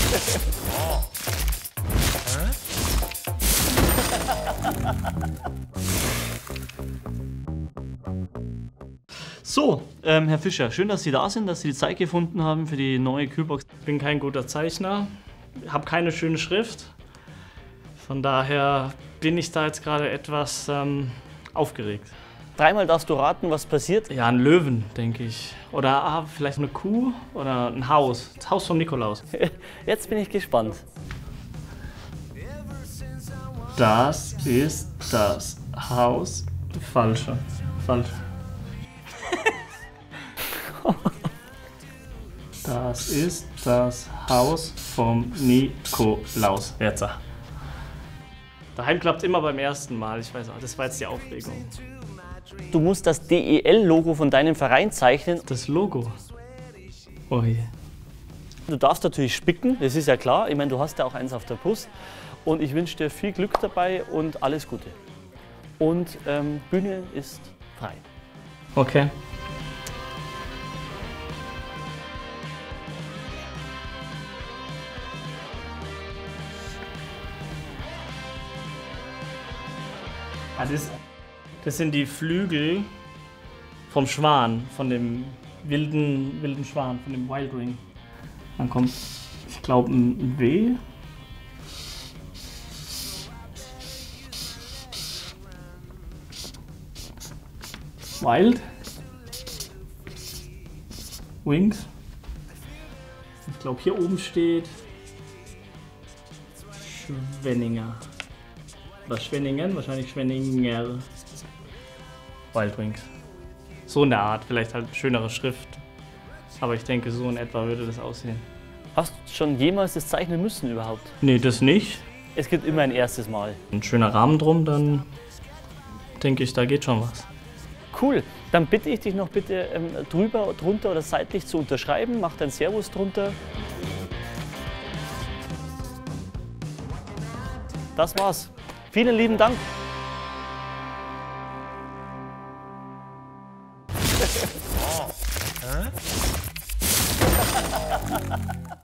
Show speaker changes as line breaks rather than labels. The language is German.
So, Herr Fischer, schön, dass Sie da sind, dass Sie die Zeit gefunden haben für die neue Kühlbox. Ich bin kein guter Zeichner, habe keine schöne Schrift. Von daher bin ich da jetzt gerade etwas aufgeregt.
Dreimal darfst du raten, was passiert.
Ja, ein Löwen, denke ich. Oder vielleicht eine Kuh oder ein Haus. Das Haus vom Nikolaus.
Jetzt bin ich gespannt.
Das ist das Haus. Falsche. Das ist das Haus vom Nikolaus. Jetzt. Daheim klappt immer beim ersten Mal. Ich weiß auch, das war jetzt die Aufregung.
Du musst das DEL-Logo von deinem Verein zeichnen.
Das Logo. Oh je.
Du darfst natürlich spicken, das ist ja klar. Ich meine, du hast ja auch eins auf der Brust. Und ich wünsche dir viel Glück dabei und alles Gute. Und Bühne ist frei.
Okay. Das sind die Flügel vom Schwan, von dem wilden Schwan, von dem Wildwing. Dann kommt, ich glaube, ein W. Wild. Wings. Ich glaube, hier oben steht Schwenninger. Oder Schwenningen, wahrscheinlich Schwenninger. Wild Wings. So in der Art, vielleicht halt schönere Schrift. Aber ich denke, so in etwa würde das aussehen.
Hast du schon jemals das zeichnen müssen überhaupt?
Nee, das nicht.
Es gibt immer ein erstes Mal.
Ein schöner Rahmen drum, dann denke ich, da geht schon was.
Cool, dann bitte ich dich noch bitte drüber, drunter oder seitlich zu unterschreiben. Mach dein Servus drunter. Das war's. Vielen lieben Dank.
Hä?